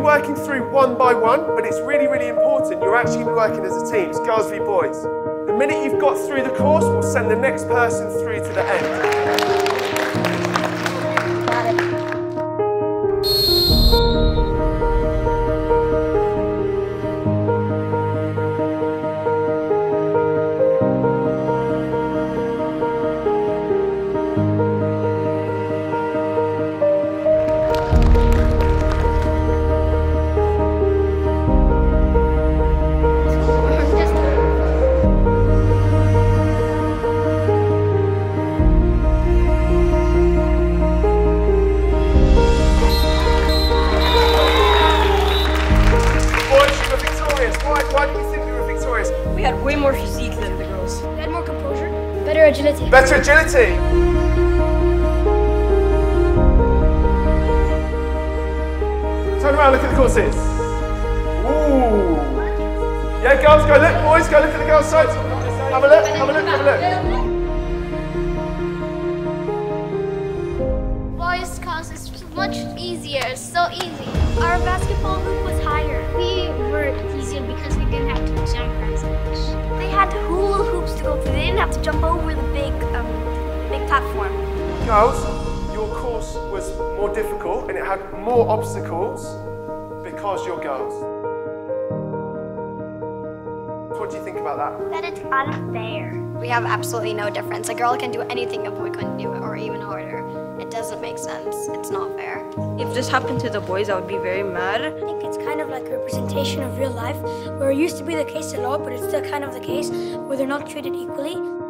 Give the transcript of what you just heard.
working through one by one, but it's really, really important. You're actually working as a team. It's girls v boys. The minute you've got through the course, we'll send the next person through to the end. Why do you think we were victorious? We had way more physique than the girls. We had more composure. Better agility. Better agility! Turn around, look at the courses. Ooh. Yeah, girls, go look. Boys, go look at the girls' sides. Have a look, have a look, have a look. Boys' course is much easier. It's so easy. Our basketball hoop was higher. We were easier because we didn't have to jump as much. They had hula hoops to go through. They didn't have to jump over the big platform. Girls, your course was more difficult and it had more obstacles because you're girls. What do you think about that? That it's unfair. We have absolutely no difference. A girl can do anything a boy couldn't do it, or even harder. It doesn't make sense. It's not fair. If this happened to the boys, I would be very mad. I think it's kind of like a representation of real life, where it used to be the case a lot, but it's still kind of the case, where they're not treated equally.